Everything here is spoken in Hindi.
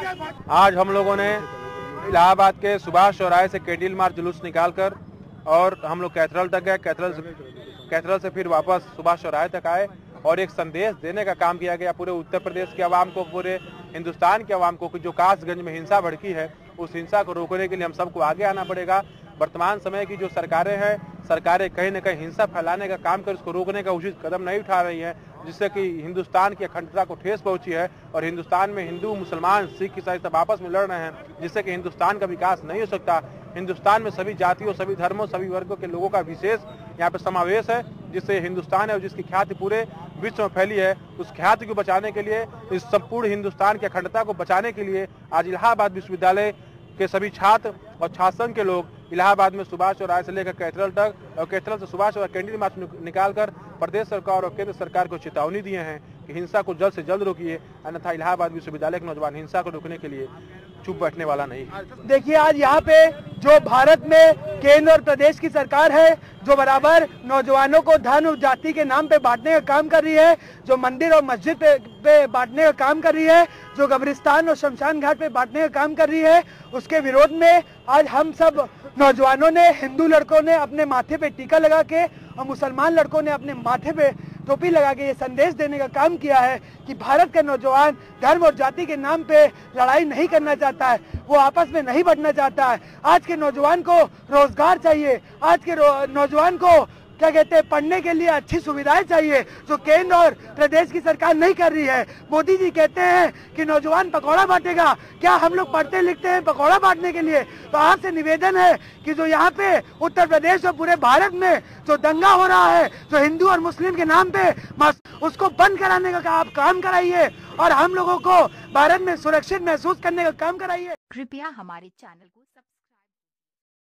आज हम लोगों ने इलाहाबाद के सुभाष चौराहे से कैंडल मार्च जुलूस निकालकर और हम लोग कैथेड्रल तक गए। कैथेड्रल से फिर वापस सुभाष चौराहे तक आए और एक संदेश देने का काम किया गया पूरे उत्तर प्रदेश के आवाम को, पूरे हिंदुस्तान के आवाम को कि जो कासगंज में हिंसा भड़की है उस हिंसा को रोकने के लिए हम सबको आगे आना पड़ेगा। वर्तमान समय की जो सरकारें हैं, सरकारें कहीं न कहीं हिंसा फैलाने का काम कर उसको रोकने का उचित कदम नहीं उठा रही हैं, जिससे कि हिंदुस्तान की अखंडता को ठेस पहुंची है और हिंदुस्तान में हिंदू, मुसलमान, सिख, ईसाई सब आपस में लड़ रहे हैं, जिससे कि हिंदुस्तान का विकास नहीं हो सकता। हिंदुस्तान में सभी जातियों, सभी धर्मों, सभी वर्गों के लोगों का विशेष यहाँ पे समावेश है, जिससे हिंदुस्तान है और जिसकी ख्याति पूरे विश्व में फैली है। उस ख्याति को बचाने के लिए, इस संपूर्ण हिंदुस्तान की अखंडता को बचाने के लिए आज इलाहाबाद विश्वविद्यालय के सभी छात्र और छात्र संघ के लोग इलाहाबाद में सुभाष चौराहे से लेकर कैथेड्रल तक और कैथेड्रल से सुभाष चौराहे कैंडल मार्च निकालकर प्रदेश सरकार और केंद्र सरकार को चेतावनी दिए हैं कि हिंसा को जल्द से जल्द रोकिए, अन्यथा इलाहाबाद विश्वविद्यालय के नौजवान हिंसा को रोकने के लिए चुप बैठने वाला नहीं। देखिए, आज यहाँ पे जो भारत में केंद्र और प्रदेश की सरकार है, जो बराबर नौजवानों को धर्म और जाति के नाम पे बांटने का काम कर रही है, जो मंदिर और मस्जिद पे बांटने का काम कर रही है, जो कब्रिस्तान और शमशान घाट पे बांटने का काम कर रही है, उसके विरोध में आज हम सब नौजवानों ने, हिंदू लड़कों ने अपने माथे पे टीका लगा के और मुसलमान लड़कों ने अपने माथे पे टोपी लगा के ये संदेश देने का काम किया है कि भारत का नौजवान धर्म और जाति के नाम पे लड़ाई नहीं करना चाहता है, वो आपस में नहीं बढ़ना चाहता है। आज के नौजवान को रोजगार चाहिए, आज के नौजवान को क्या कहते हैं, पढ़ने के लिए अच्छी सुविधाएं चाहिए, जो केंद्र और प्रदेश की सरकार नहीं कर रही है। मोदी जी कहते हैं कि नौजवान पकौड़ा बांटेगा, क्या हम लोग पढ़ते लिखते हैं पकौड़ा बांटने के लिए? तो आपसे निवेदन है कि जो यहाँ पे उत्तर प्रदेश और पूरे भारत में जो दंगा हो रहा है, जो हिंदू और मुस्लिम के नाम पे, उसको बंद कराने का आप काम कराइए और हम लोगों को भारत में सुरक्षित महसूस करने का काम कराइए। कृपया हमारे चैनल को